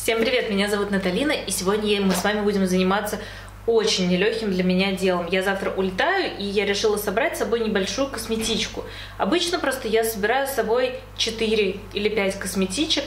Всем привет, меня зовут Наталина, и сегодня мы с вами будем заниматься очень нелегким для меня делом. Я завтра улетаю, и я решила собрать с собой небольшую косметичку. Обычно просто я собираю с собой 4 или 5 косметичек,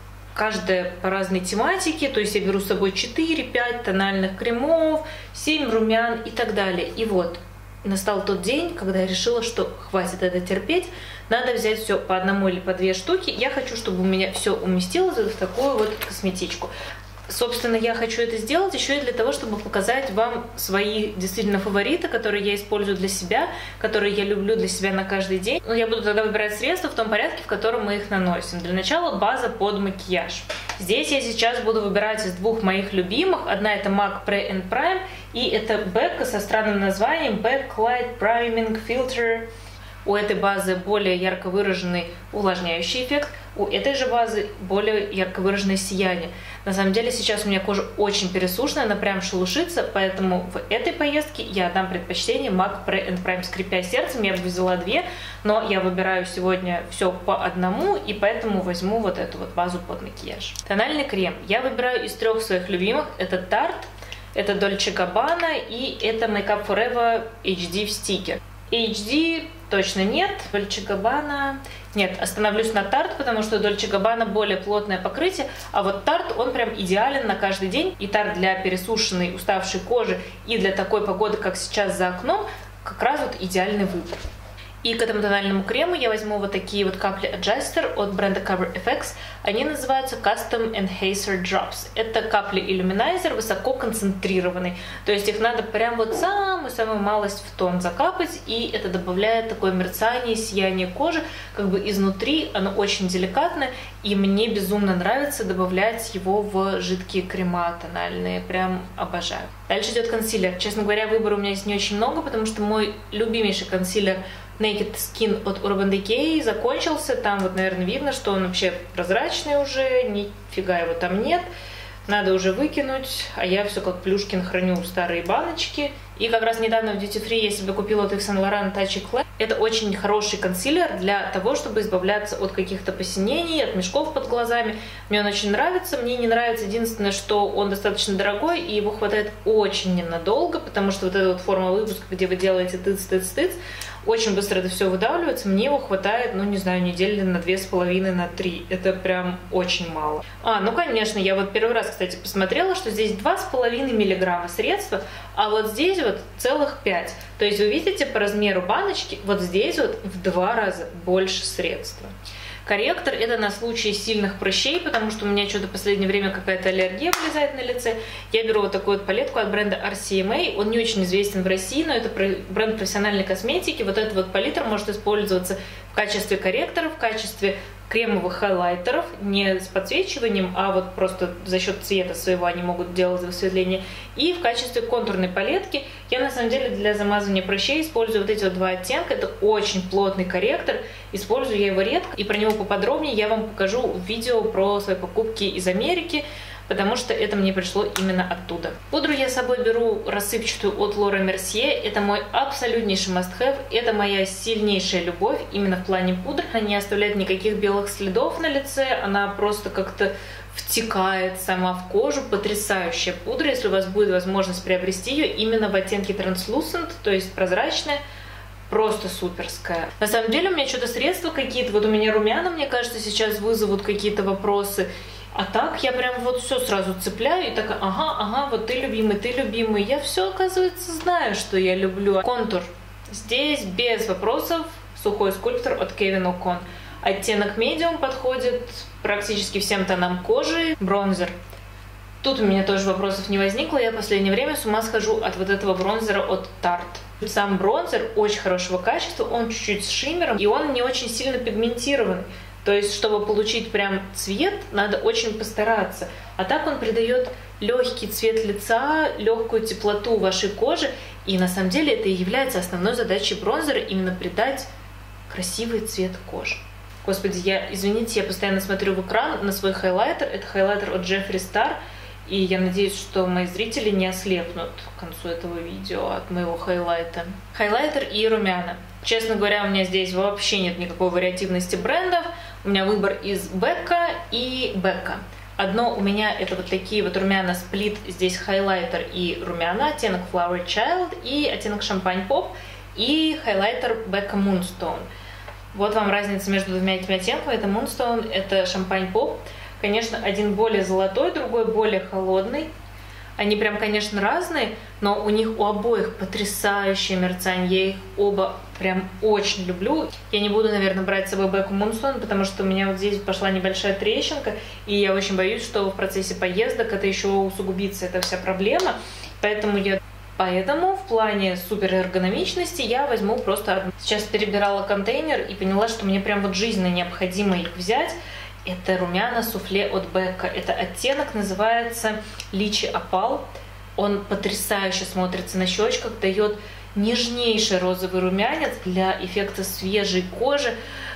каждая по разной тематике, то есть я беру с собой 4-5 тональных кремов, 7 румян и так далее. И вот, настал тот день, когда я решила, что хватит это терпеть, надо взять все по одному или по 2 штуки. Я хочу, чтобы у меня все уместилось в такую вот косметичку. Собственно, я хочу это сделать еще и для того, чтобы показать вам свои действительно фавориты, которые я использую для себя, которые я люблю для себя на каждый день. Но я буду тогда выбирать средства в том порядке, в котором мы их наносим. Для начала база под макияж. Здесь я сейчас буду выбирать из 2 моих любимых. Одна это MAC Pre & Prime, и это Becca со странным названием Backlight Priming Filter. У этой базы более ярко выраженный увлажняющий эффект, у этой же базы более ярко выраженное сияние. На самом деле сейчас у меня кожа очень пересушенная, она прям шелушится, поэтому в этой поездке я дам предпочтение MAC Pre & Prime, скрипя сердцем. Я бы взяла 2, но я выбираю сегодня все по одному, и поэтому возьму вот эту вот базу под макияж. Тональный крем я выбираю из 3 своих любимых. Это Tarte, это Dolce Gabbana и это Make Up For Eva HD в стике. HD точно нет, Dolce Gabbana нет, остановлюсь на Tarte, потому что Dolce Gabbana более плотное покрытие, а вот Tarte, он прям идеален на каждый день. И Tarte для пересушенной, уставшей кожи и для такой погоды, как сейчас за окном, как раз вот идеальный выбор. И к этому тональному крему я возьму вот такие вот капли Adjuster от бренда Cover FX. Они называются Custom Enhancer Drops. Это капли иллюминайзер высоко концентрированный. То есть их надо прям вот самую-самую малость в тон закапать. И это добавляет такое мерцание, сияние кожи. Как бы изнутри оно очень деликатное. И мне безумно нравится добавлять его в жидкие крема тональные. Прям обожаю. Дальше идет консилер. Честно говоря, выбора у меня здесь не очень много, потому что мой любимейший консилер Naked Skin от Urban Decay закончился. Там вот, наверное, видно, что он вообще прозрачный уже, нифига его там нет. Надо уже выкинуть, а я все как Плюшкин храню старые баночки. И как раз недавно в Duty Free я себе купила от Yves Saint Laurent Touch Eclat. Это очень хороший консилер для того, чтобы избавляться от каких-то посинений, от мешков под глазами. Мне он очень нравится. Мне не нравится единственное, что он достаточно дорогой, и его хватает очень ненадолго, потому что вот эта вот форма выпуска, где вы делаете тыц-тыц-тыц, очень быстро это все выдавливается. Мне его хватает, ну, не знаю, недели на 2,5, на 3. Это прям очень мало. Ну, конечно, я вот первый раз, кстати, посмотрела, что здесь 2,5 миллиграмма средства, а вот здесь вот целых 5. То есть вы видите по размеру баночки, вот здесь вот в 2 раза больше средства. Корректор это на случай сильных прыщей, потому что у меня что-то в последнее время какая-то аллергия вылезает на лице. Я беру вот такую вот палетку от бренда RCMA. Он не очень известен в России, но это бренд профессиональной косметики. Вот этот вот палитр может использоваться в качестве корректора, в качестве кремовых хайлайтеров, не с подсвечиванием, а вот просто за счет цвета своего они могут делать высветление. И в качестве контурной палетки я на самом деле для замазывания прыщей использую вот эти вот 2 оттенка. Это очень плотный корректор, использую я его редко. И про него поподробнее я вам покажу в видео про свои покупки из Америки, потому что это мне пришло именно оттуда. Пудру я с собой беру рассыпчатую от Laura Mercier. Это мой абсолютнейший must-have. Это моя сильнейшая любовь именно в плане пудры. Она не оставляет никаких белых следов на лице. Она просто как-то втекает сама в кожу. Потрясающая пудра. Если у вас будет возможность приобрести ее именно в оттенке Translucent, то есть прозрачная, просто суперская. На самом деле у меня что-то средства какие-то. Вот у меня румяна, мне кажется, сейчас вызовут какие-то вопросы. А так я прям вот все сразу цепляю и такая, ага, вот ты любимый. Я все, оказывается, знаю, что я люблю. Контур. Здесь без вопросов сухой скульптор от Kevyn Aucoin. Оттенок медиум подходит практически всем тонам кожи. Бронзер. Тут у меня тоже вопросов не возникло. Я в последнее время с ума схожу от вот этого бронзера от Tarte. Сам бронзер очень хорошего качества, он чуть-чуть с шиммером, и он не очень сильно пигментированный. То есть, чтобы получить прям цвет, надо очень постараться. А так он придает легкий цвет лица, легкую теплоту вашей коже. И на самом деле это и является основной задачей бронзера, именно придать красивый цвет кожи. Господи, извините, я постоянно смотрю в экран на свой хайлайтер. Это хайлайтер от Jeffree Star. И я надеюсь, что мои зрители не ослепнут к концу этого видео от моего хайлайта. Хайлайтер и румяна. Честно говоря, у меня здесь вообще нет никакой вариативности брендов. У меня выбор из Becca и Becca. Одно у меня это вот такие вот румяна сплит, здесь хайлайтер и румяна, оттенок Flower Child и оттенок Champagne Pop и хайлайтер Becca Moonstone. Вот вам разница между двумя этими оттенками. Это Moonstone, это Champagne Pop. Конечно, один более золотой, другой более холодный. Они прям, конечно, разные, но у них у обоих потрясающее мерцание. Я их оба прям очень люблю. Я не буду, наверное, брать с собой Becca Moonstone, потому что у меня вот здесь пошла небольшая трещинка, и я очень боюсь, что в процессе поездок это еще усугубится, эта вся проблема. Поэтому в плане супер эргономичности я возьму просто одну. Сейчас перебирала контейнер и поняла, что мне прям вот жизненно необходимо их взять. Это румяна суфле от Becca. Это оттенок называется Lychee Opal. Он потрясающе смотрится на щечках, дает нежнейший розовый румянец для эффекта свежей кожи.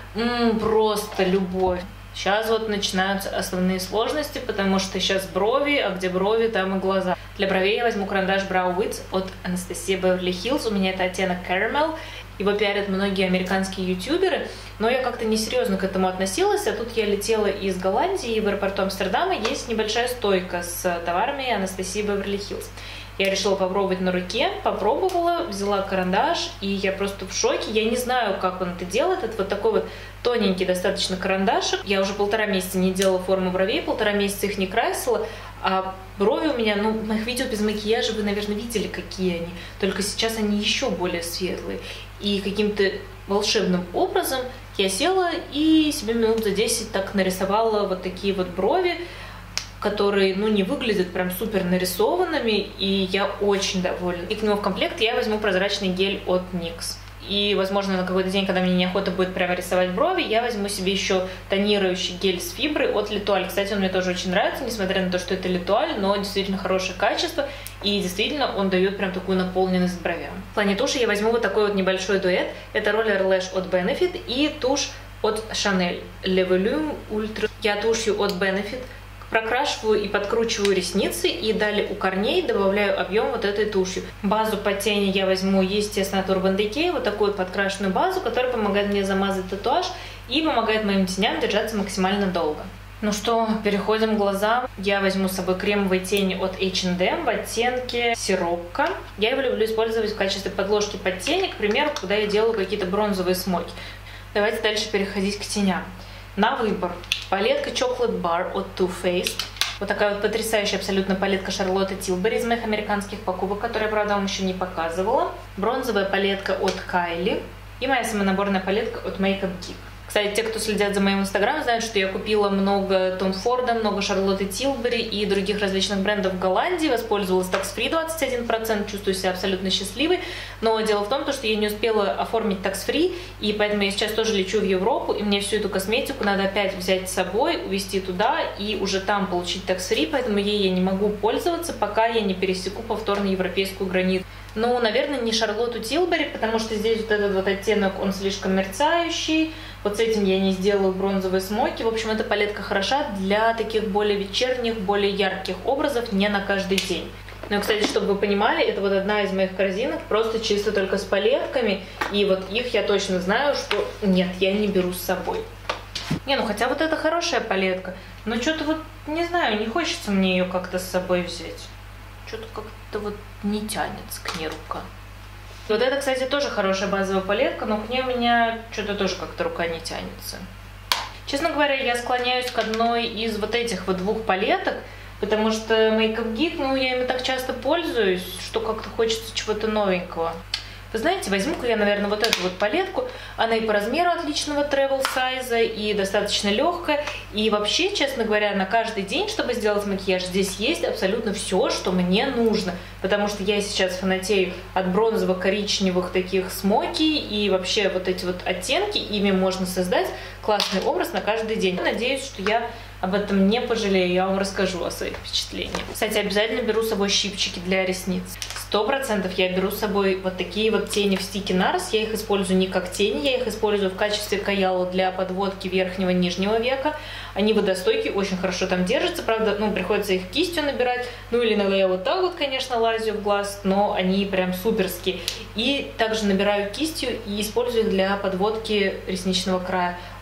Просто любовь. Сейчас вот начинаются основные сложности, потому что сейчас брови, а где брови, там и глаза. Для бровей я возьму карандаш Brow Wits от Anastasia Beverly Hills. У меня это оттенок Caramel. Его пиарят многие американские ютуберы, но я как-то несерьезно к этому относилась. А тут я летела из Голландии, и в аэропорту Амстердама есть небольшая стойка с товарами Anastasia Beverly Hills. Я решила попробовать на руке, попробовала, взяла карандаш, и я просто в шоке. Я не знаю, как он это делает. Это вот такой вот тоненький достаточно карандашик. Я уже 1,5 месяца не делала форму бровей, 1,5 месяца их не красила. А брови у меня, в моих видео без макияжа вы, наверное, видели, какие они. Только сейчас они еще более светлые. И каким-то волшебным образом я села и себе минут за 10 так нарисовала вот такие вот брови, которые, не выглядят прям супер нарисованными, и я очень довольна. И к нему в комплект я возьму прозрачный гель от NYX. И, возможно, на какой-то день, когда мне неохота будет прямо рисовать брови, я возьму себе еще тонирующий гель с фиброй от L'Etoile. Кстати, он мне тоже очень нравится, несмотря на то, что это L'Etoile, но действительно хорошее качество, и действительно он дает прям такую наполненность бровям. В плане туши я возьму вот такой вот небольшой дуэт. Это Roller Lash от Benefit и тушь от Chanel Le Volume Ultra. Я тушью от Benefit прокрашиваю и подкручиваю ресницы, и далее у корней добавляю объем вот этой тушью. Базу под тени я возьму, естественно, от Urban Decay, вот такую подкрашенную базу, которая помогает мне замазать татуаж и помогает моим теням держаться максимально долго. Ну что, переходим к глазам. Я возьму с собой кремовые тени от H&M в оттенке Сиропка. Я его люблю использовать в качестве подложки под тени, к примеру, когда я делаю какие-то бронзовые смоки. Давайте дальше переходить к теням. На выбор палетка Chocolate Bar от Too Faced. Вот такая вот потрясающая абсолютно палетка Шарлотты Тилбери из моих американских покупок, которую я, правда, вам еще не показывала. Бронзовая палетка от Kylie. И моя самонаборная палетка от Makeup Geek. Кстати, те, кто следят за моим инстаграмом, знают, что я купила много Том Форда, много Шарлотты Тилбери и других различных брендов в Голландии. Воспользовалась Tax Free 21%, чувствую себя абсолютно счастливой. Но дело в том, что я не успела оформить Tax Free, и поэтому я сейчас тоже лечу в Европу, и мне всю эту косметику надо опять взять с собой, увезти туда и уже там получить Tax Free, поэтому ей я не могу пользоваться, пока я не пересеку повторно европейскую границу. Ну, наверное, не Шарлотту Тилбери, потому что здесь вот этот вот оттенок, он слишком мерцающий. Вот с этим я не сделаю бронзовые смоки. В общем, эта палетка хороша для таких более вечерних, более ярких образов, не на каждый день. Ну и, кстати, чтобы вы понимали, это вот одна из моих корзинок, просто чисто только с палетками. И вот их я точно знаю, что нет, я не беру с собой. Хотя вот это хорошая палетка. Но что-то вот, не знаю, не хочется мне ее как-то с собой взять. Что-то как-то вот не тянется к ней рука. Вот это, кстати, тоже хорошая базовая палетка, но к ней у меня что-то тоже как-то рука не тянется. Честно говоря, я склоняюсь к одной из вот этих вот двух палеток, потому что Makeup Geek, я ими так часто пользуюсь, что как-то хочется чего-то новенького. Вы знаете, возьму-ка я, наверное, вот эту вот палетку. Она и по размеру отличного travel сайза, и достаточно легкая. И вообще, честно говоря, на каждый день, чтобы сделать макияж, здесь есть абсолютно все, что мне нужно. Потому что я сейчас фанатею от бронзово-коричневых таких смоки. И вообще вот эти вот оттенки, ими можно создать классный образ на каждый день. Надеюсь, что я об этом не пожалею, я вам расскажу о своих впечатлениях. Кстати, обязательно беру с собой щипчики для ресниц. 100% я беру с собой вот такие вот тени в Sticky Nars. Я их использую не как тени, я их использую в качестве каялу для подводки верхнего и нижнего века. Они водостойкие, очень хорошо там держатся. Правда, приходится их кистью набирать. Или иногда я вот так вот, конечно, лазю в глаз, но они прям суперские. И также набираю кистью и использую их для подводки ресничного края.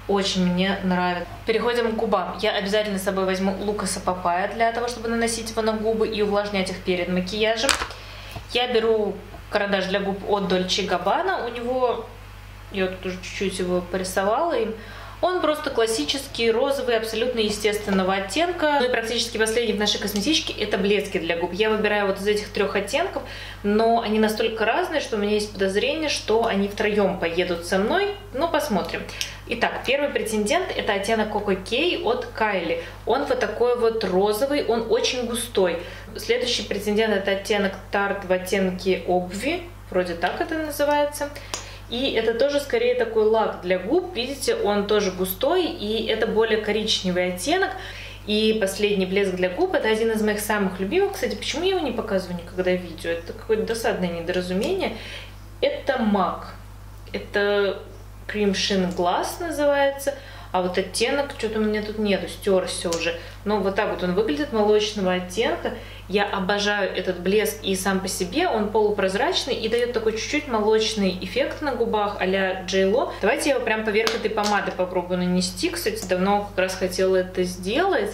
очень мне нравится. Переходим к губам. Я обязательно с собой возьму Лукаса Папайя для того, чтобы наносить его на губы и увлажнять их перед макияжем. Я беру карандаш для губ от Dolce & Gabbana. У него, я тут уже чуть-чуть его порисовала им. Он просто классический, розовый, абсолютно естественного оттенка. Ну и практически последний в нашей косметичке это блески для губ. Я выбираю вот из этих 3 оттенков, но они настолько разные, что у меня есть подозрение, что они втроем поедут со мной. Ну, посмотрим. Итак, первый претендент это оттенок Coco K от Kylie. Он вот такой вот розовый, он очень густой. Следующий претендент это оттенок Tarte в оттенке Obvi, вроде так это называется. И это тоже скорее такой лак для губ, видите, он тоже густой, и это более коричневый оттенок. И последний блеск для губ, это один из моих самых любимых. Кстати, почему я его не показываю никогда в видео? Это какое-то досадное недоразумение. Это MAC. Это Cream Sheen Glass называется. А вот оттенок, что-то у меня тут нету, стерся уже. Но вот так вот он выглядит, молочного оттенка. Я обожаю этот блеск, и сам по себе он полупрозрачный и дает такой чуть-чуть молочный эффект на губах а-ля J.Lo. Давайте я его прям поверх этой помады попробую нанести. Кстати, давно как раз хотела это сделать.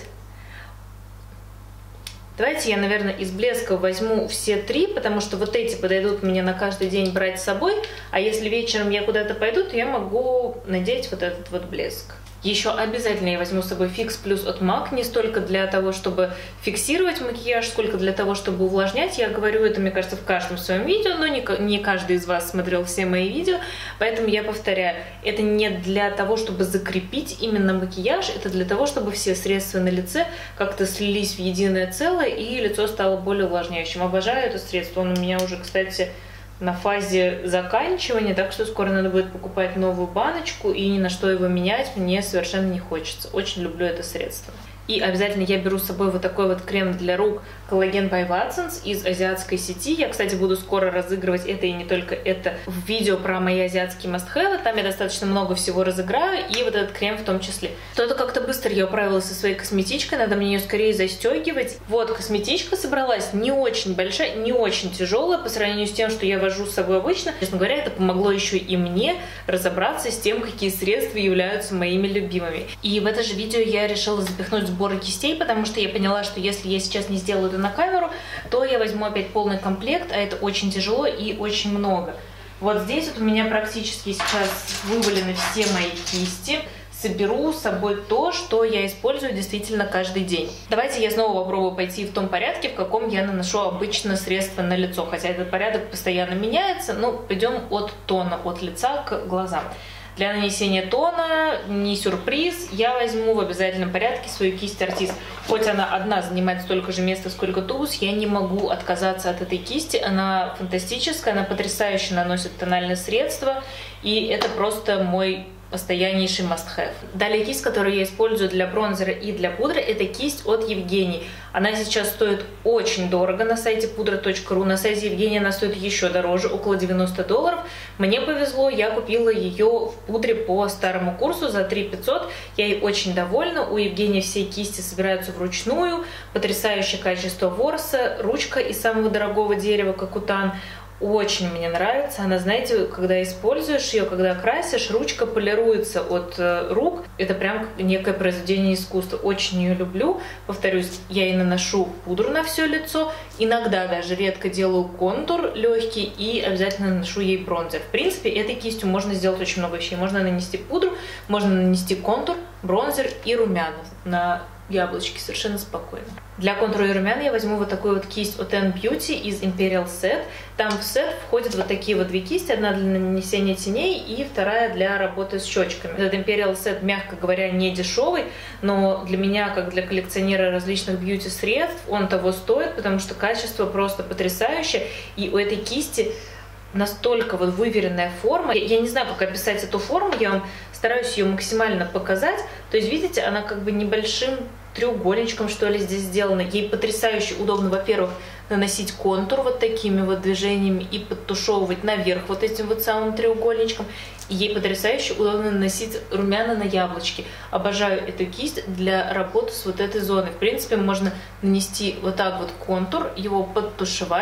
Давайте я, наверное, из блесков возьму все 3, потому что вот эти подойдут мне на каждый день брать с собой. А если вечером я куда-то пойду, то я могу надеть вот этот вот блеск. Еще обязательно я возьму с собой Fix Plus от MAC, не столько для того, чтобы фиксировать макияж, сколько для того, чтобы увлажнять. Я говорю это, мне кажется, в каждом своем видео, но не каждый из вас смотрел все мои видео, поэтому я повторяю, это не для того, чтобы закрепить именно макияж, это для того, чтобы все средства на лице как-то слились в единое целое и лицо стало более увлажняющим. Обожаю это средство, он у меня уже, кстати, на фазе заканчивания, так что скоро надо будет покупать новую баночку, и ни на что его менять мне совершенно не хочется. Очень люблю это средство. И обязательно я беру с собой вот такой вот крем для рук Collagen by Watsons из азиатской сети. Я, кстати, буду скоро разыгрывать это и не только это в видео про мои азиатские must-have. Там я достаточно много всего разыграю, и вот этот крем в том числе. Что-то как-то быстро я управилась со своей косметичкой, надо мне ее скорее застегивать. Вот, косметичка собралась не очень большая, не очень тяжелая по сравнению с тем, что я вожу с собой обычно. Честно говоря, это помогло еще и мне разобраться с тем, какие средства являются моими любимыми. И в это же видео я решила запихнуть сборы кистей, потому что я поняла, что если я сейчас не сделаю это на камеру, то я возьму опять полный комплект, а это очень тяжело и очень много. Вот здесь вот у меня практически сейчас вывалены все мои кисти. Соберу с собой то, что я использую действительно каждый день. Давайте я снова попробую пойти в том порядке, в каком я наношу обычно средства на лицо, хотя этот порядок постоянно меняется, но пойдем от тона, от лица к глазам. Для нанесения тона, не сюрприз, я возьму в обязательном порядке свою кисть Artis. Хоть она одна занимает столько же места, сколько тубус, я не могу отказаться от этой кисти. Она фантастическая, она потрясающе наносит тональные средства, и это просто мой постояннейший must-have. Далее кисть, которую я использую для бронзера и для пудры, это кисть от Евгении. Она сейчас стоит очень дорого на сайте pudra.ru. На сайте Евгении она стоит еще дороже, около $90. Мне повезло, я купила ее в пудре по старому курсу за 3500. Я ей очень довольна. У Евгении все кисти собираются вручную. Потрясающее качество ворса. Ручка из самого дорогого дерева, кокутан. Очень мне нравится. Она, знаете, когда используешь ее, когда красишь, ручка полируется от рук. Это прям некое произведение искусства. Очень ее люблю. Повторюсь, я ей наношу пудру на все лицо. Иногда даже редко делаю контур легкий и обязательно наношу ей бронзер. В принципе, этой кистью можно сделать очень много вещей. Можно нанести пудру, можно нанести контур, бронзер и румяна на яблочки совершенно спокойно. Для контура и румян я возьму вот такую вот кисть от N Beauty из Imperial Set. Там в сет входят вот такие вот 2 кисти. Одна для нанесения теней и вторая для работы с щечками. Этот Imperial Set, мягко говоря, не дешевый, но для меня, как для коллекционера различных бьюти-средств, он того стоит, потому что качество просто потрясающее. И у этой кисти настолько вот выверенная форма. Я не знаю, как описать эту форму, я вам стараюсь ее максимально показать. То есть, видите, она как бы небольшим треугольничком, что ли, здесь сделана. Ей потрясающе удобно, во-первых, наносить контур вот такими вот движениями и подтушевывать наверх вот этим вот самым треугольничком. И ей потрясающе удобно наносить румяна на яблочки. Обожаю эту кисть для работы с вот этой зоной. В принципе, можно нанести вот так вот контур, его подтушевать,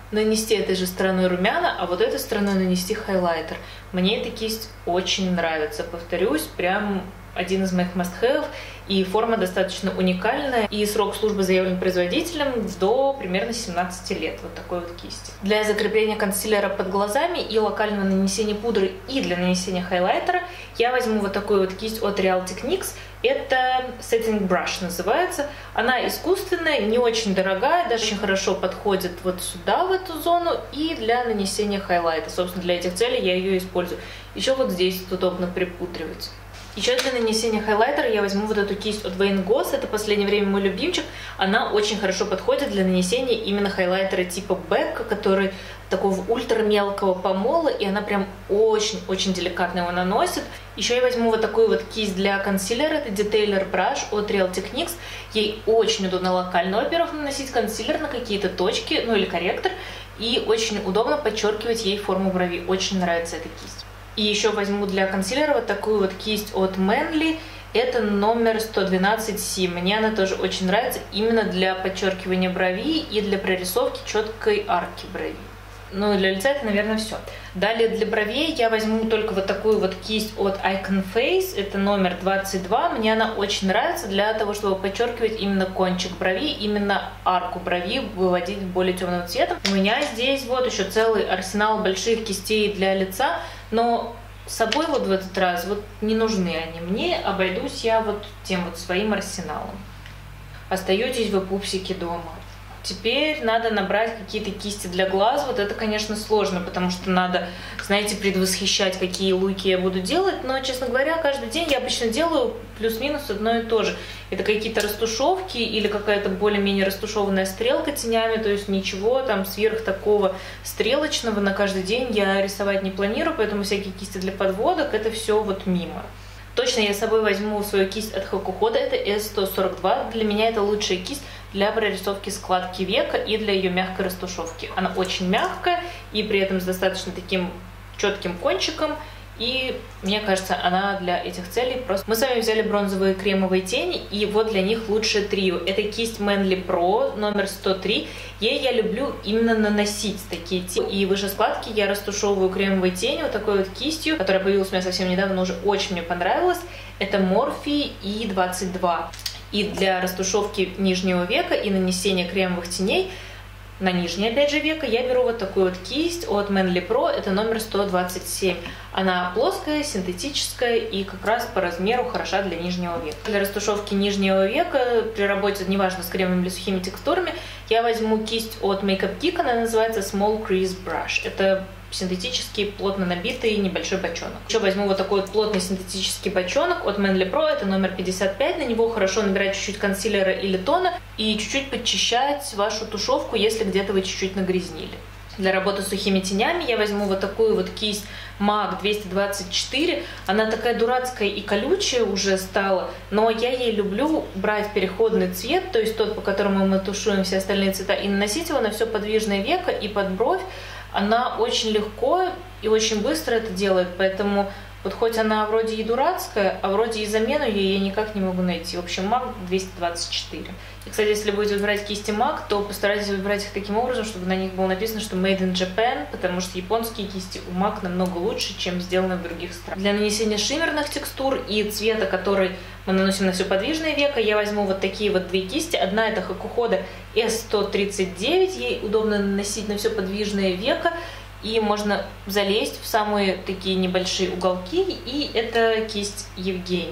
нанести этой же стороной румяна, а вот этой стороной нанести хайлайтер. Мне эта кисть очень нравится. Повторюсь, прям один из моих must-have, и форма достаточно уникальная, и срок службы заявлен производителем до примерно 17 лет. Вот такой вот кисти. Для закрепления консилера под глазами и локального нанесения пудры, и для нанесения хайлайтера я возьму вот такую вот кисть от Real Techniques. Это Setting Brush называется. Она искусственная, не очень дорогая, даже очень хорошо подходит вот сюда, в эту зону, и для нанесения хайлайта. Собственно, для этих целей я ее использую. Еще вот здесь удобно припудривать. Еще для нанесения хайлайтера я возьму вот эту кисть от Wayne Goss. Это в последнее время мой любимчик. Она очень хорошо подходит для нанесения именно хайлайтера типа Becca, который такого ультра мелкого помола, и она прям очень-очень деликатно его наносит. Еще я возьму вот такую вот кисть для консилера. Это Detailer Brush от Real Techniques. Ей очень удобно локально, во-первых, наносить консилер на какие-то точки, ну или корректор. И очень удобно подчеркивать ей форму бровей. Очень нравится эта кисть. И еще возьму для консилера вот такую вот кисть от Manly. Это номер 112 C. Мне она тоже очень нравится именно для подчеркивания бровей и для прорисовки четкой арки бровей. Ну и для лица это, наверное, все. Далее для бровей я возьму только вот такую вот кисть от Icon Face. Это номер 22. Мне она очень нравится для того, чтобы подчеркивать именно кончик брови, именно арку брови выводить более темным цветом. У меня здесь вот еще целый арсенал больших кистей для лица, но с собой вот в этот раз вот не нужны они мне. Обойдусь я вот тем вот своим арсеналом. Остаетесь вы, пупсики, дома. Теперь надо набрать какие-то кисти для глаз. Вот это, конечно, сложно, потому что надо, знаете, предвосхищать, какие луки я буду делать. Но, честно говоря, каждый день я обычно делаю плюс-минус одно и то же. Это какие-то растушевки или какая-то более-менее растушеванная стрелка тенями. То есть ничего там сверх такого стрелочного на каждый день я рисовать не планирую. Поэтому всякие кисти для подводок — это все вот мимо. Точно я с собой возьму свою кисть от Hakuhodo, это S142. Для меня это лучшая кисть для прорисовки складки века и для ее мягкой растушевки. Она очень мягкая и при этом с достаточно таким четким кончиком. И мне кажется, она для этих целей просто... Мы с вами взяли бронзовые кремовые тени, и вот для них лучшее трио. Это кисть Manly Pro номер 103. Ей я люблю именно наносить такие тени. И выше складки я растушевываю кремовые тени вот такой вот кистью, которая появилась у меня совсем недавно, но уже очень мне понравилась. Это Morphe E22. И для растушевки нижнего века и нанесения кремовых теней на нижнее, опять же, веко я беру вот такую вот кисть от Manly Pro, это номер 127. Она плоская, синтетическая и как раз по размеру хороша для нижнего века. Для растушевки нижнего века при работе, неважно, с кремом или сухими текстурами, я возьму кисть от Makeup Geek, она называется Small Crease Brush. Это синтетический, плотно набитый небольшой бочонок. Еще возьму вот такой вот плотный синтетический бочонок от Manly Pro, это номер 55. На него хорошо набирать чуть-чуть консилера или тона и чуть-чуть подчищать вашу тушевку, если где-то вы чуть-чуть нагрязнили. Для работы с сухими тенями я возьму вот такую вот кисть MAC 224. Она такая дурацкая и колючая уже стала, но я ей люблю брать переходный цвет, то есть тот, по которому мы тушуем все остальные цвета, и наносить его на все подвижное веко и под бровь. Она очень легко и очень быстро это делает, поэтому вот хоть она вроде и дурацкая, а вроде и замену ей я никак не могу найти. В общем, MAC 224. И, кстати, если будете выбирать кисти MAC, то постарайтесь выбирать их таким образом, чтобы на них было написано, что Made in Japan, потому что японские кисти у MAC намного лучше, чем сделаны в других странах. Для нанесения шиммерных текстур и цвета, который мы наносим на все подвижное веко, я возьму вот такие вот две кисти. Одна это Hakuhodo S139, ей удобно наносить на все подвижное веко, и можно залезть в самые такие небольшие уголки, и это кисть Евгений.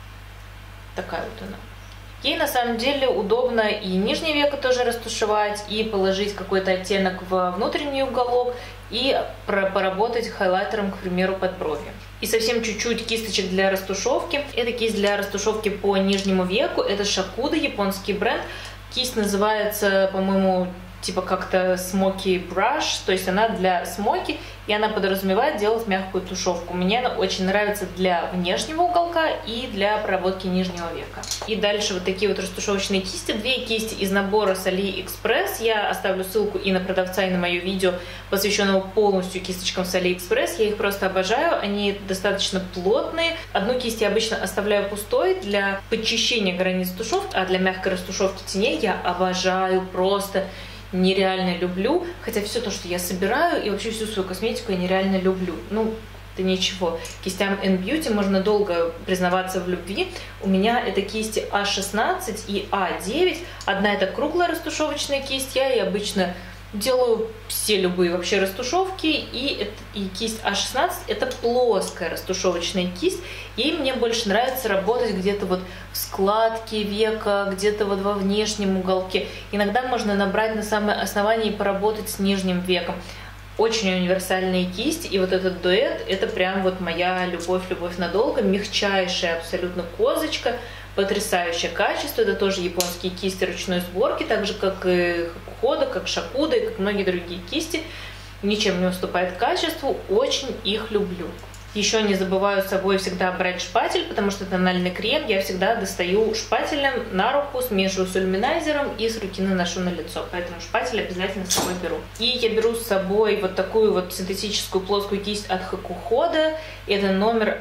Такая вот она. Ей на самом деле удобно и нижнее веко тоже растушевать, и положить какой-то оттенок во внутренний уголок, и поработать хайлайтером, к примеру, под брови. И совсем чуть-чуть кисточек для растушевки. Это кисть для растушевки по нижнему веку. Это Shakudo, японский бренд. Кисть называется, по-моему, типа как-то Smoky Brush, то есть она для смоки, и она подразумевает делать мягкую тушевку. Мне она очень нравится для внешнего уголка и для проработки нижнего века. И дальше вот такие вот растушевочные кисти. Две кисти из набора с AliExpress. Я оставлю ссылку и на продавца, и на мое видео, посвященного полностью кисточкам с AliExpress. Я их просто обожаю, они достаточно плотные. Одну кисть я обычно оставляю пустой для подчищения границ тушевки, а для мягкой растушевки теней я обожаю просто нереально люблю, хотя все то, что я собираю, и вообще всю свою косметику я нереально люблю. Ну, это ничего. Кистям N-Beauty можно долго признаваться в любви. У меня это кисти А16 и А9. Одна это круглая растушевочная кисть, я ей обычно делаю все любые вообще растушевки, и кисть А16 это плоская растушевочная кисть. Ей мне больше нравится работать где-то вот в складке века, где-то вот во внешнем уголке. Иногда можно набрать на самое основание и поработать с нижним веком. Очень универсальные кисти, и вот этот дуэт, это прям вот моя любовь надолго, мягчайшая абсолютно козочка, потрясающее качество, это тоже японские кисти ручной сборки, так же как и Хакухода, как Шакуда и как многие другие кисти, ничем не уступает качеству, очень их люблю. Еще не забываю с собой всегда брать шпатель, потому что тональный крем я всегда достаю шпателем на руку, смешиваю с иллюминайзером и с руки наношу на лицо. Поэтому шпатель обязательно с собой беру. И я беру с собой вот такую вот синтетическую плоскую кисть от Хакухода. Это номер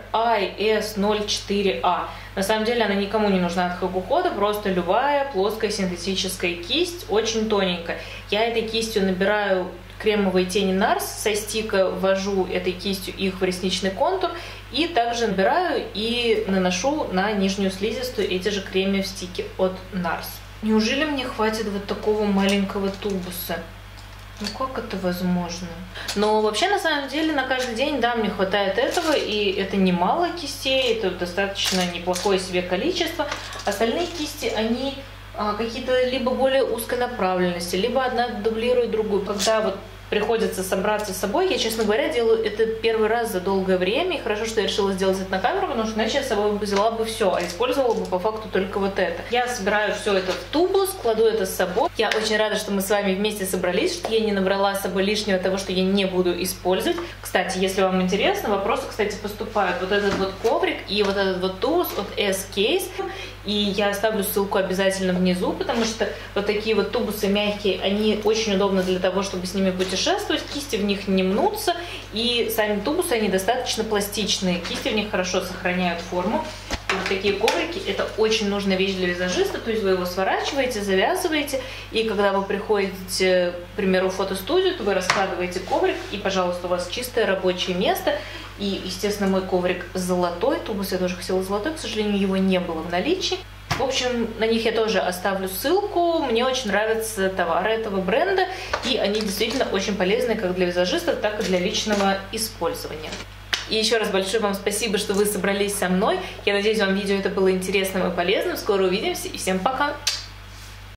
IS04A. На самом деле она никому не нужна от Хакухода, просто любая плоская синтетическая кисть, очень тоненькая. Я этой кистью набираю кремовые тени NARS, со стика ввожу этой кистью их в ресничный контур и также набираю и наношу на нижнюю слизистую эти же кремы в стике от NARS. Неужели мне хватит вот такого маленького тубуса? Ну как это возможно? Но вообще на самом деле на каждый день, да, мне хватает этого, и это немало кистей, это достаточно неплохое себе количество. Остальные кисти, они какие-то либо более узкой направленности, либо одна дублирует другую. Когда вот приходится собраться с собой, я, честно говоря, делаю это первый раз за долгое время, и хорошо, что я решила сделать это на камеру, потому что иначе я с собой взяла бы все, а использовала бы по факту только вот это. Я собираю все это в тубус, кладу это с собой. Я очень рада, что мы с вами вместе собрались, что я не набрала с собой лишнего того, что я не буду использовать. Кстати, если вам интересно, вопросы, кстати, поступают. Вот этот вот коврик и вот этот вот тубус от S-Case. И я оставлю ссылку обязательно внизу, потому что вот такие вот тубусы мягкие, они очень удобны для того, чтобы с ними путешествовать. Кисти в них не мнутся, и сами тубусы, они достаточно пластичные. Кисти в них хорошо сохраняют форму. И вот такие коврики, это очень нужная вещь для визажиста, то есть вы его сворачиваете, завязываете, и когда вы приходите, к примеру, в фотостудию, то вы раскладываете коврик, и, пожалуйста, у вас чистое рабочее место. И, естественно, мой коврик золотой, тубус я тоже хотела золотой, к сожалению, его не было в наличии. В общем, на них я тоже оставлю ссылку. Мне очень нравятся товары этого бренда, и они действительно очень полезны как для визажистов, так и для личного использования. И еще раз большое вам спасибо, что вы собрались со мной. Я надеюсь, вам видео это было интересным и полезным. Скоро увидимся, и всем пока!